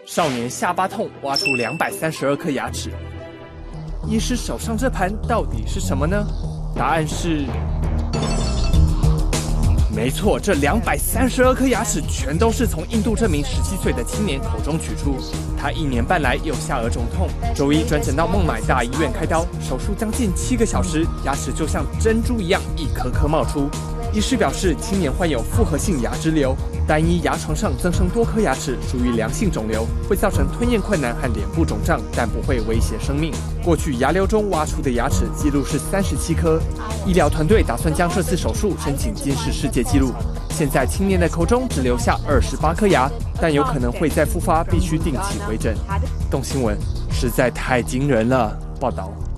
少年下巴痛，挖出232颗牙齿。医师手上这盘到底是什么呢？答案是，没错，这232颗牙齿全都是从印度这名17岁的青年口中取出。他1年半来有下颚肿痛，周一转诊到孟买大医院开刀，手术将近7个小时，牙齿就像珍珠一样一颗颗冒出。医师表示，青年患有复合性牙支瘤，单一牙床上增生多颗牙齿，属于良性肿瘤，会造成吞咽困难和脸部肿胀，但不会威胁生命。过去牙瘤中挖出的牙齿记录是37颗，医疗团队打算将这次手术申请吉尼斯世界纪录。现在青年的口中只留下28颗牙，但有可能会再复发，必须定期回诊。动新闻实在太惊人了，报道。